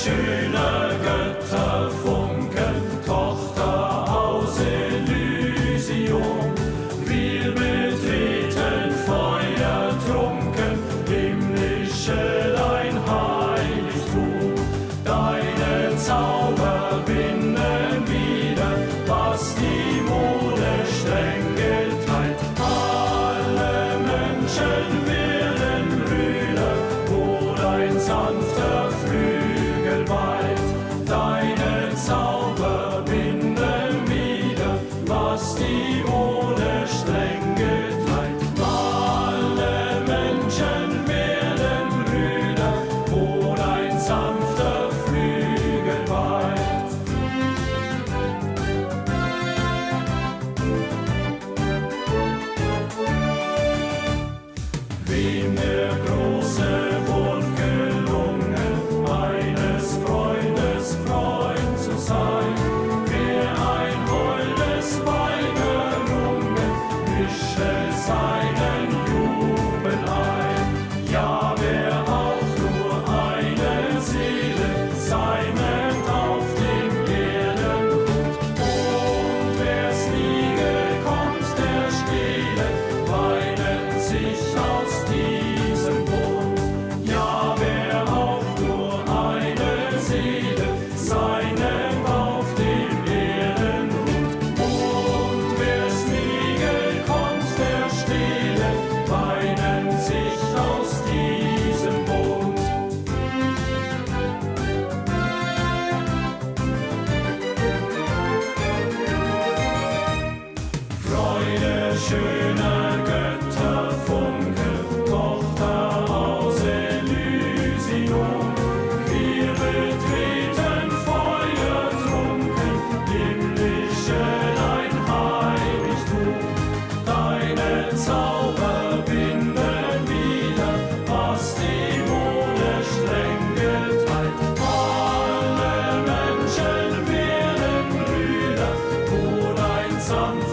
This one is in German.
schöner Götterfunken, Tochter aus Elysium. Wir betreten feuertrunken, himmlische dein Heiligtum. Deine Zauber binden wieder, was die Mode streng geteilt. Alle Menschen werden Brüder, wo dein sanfter Flügel weilt. Deine Zauber binden wieder, was die Mode streng geteilt. Alle Menschen werden Brüder, wo dein sanfter Flügel weilt. Wem der große Wunsch gelungen, eines Freundes Freund zu sein, wer ein holdes Weib errungen, mische seinen Jubel ein. Ja, wer auch nur eine Seele seinet auf dem Erdengrund, und wer's nie gekonnt, der stehle, weinen sich aus diesem Bund. Ja, wer auch nur eine Seele seinet auf dem Erdengrund, und wer's nie gekonnt, der stehle, weinen sich aus diesem Bund. Freude schöner Götterfunke, Tochter aus Elysium. Wir betreten feuertrunken, himmlische dein Heiligtum. Deine Zauber binden wieder, was die Mode streng geteilt. Alle Menschen werden Brüder, wo dein sanfter